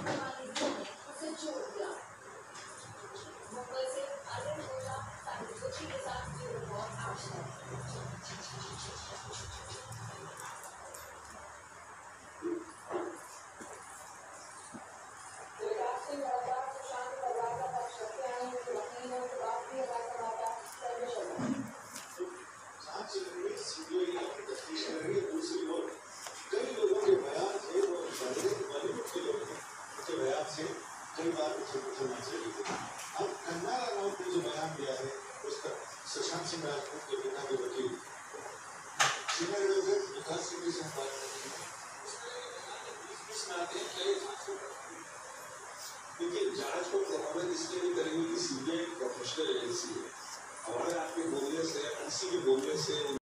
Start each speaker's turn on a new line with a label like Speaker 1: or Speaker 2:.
Speaker 1: से कई बार होना चाहिए। अब कंगना रनौत ने जो बयान दिया है उसका सुशांत सिंह राजपूत के पिता के वकील विकास सिंह से बात देखिए, जांच को प्रभावित इसलिए नहीं करेंगे कि सीबीआई प्रोफेशनल एजेंसी है। हमारे आपके बोलने से किसी के बोलने से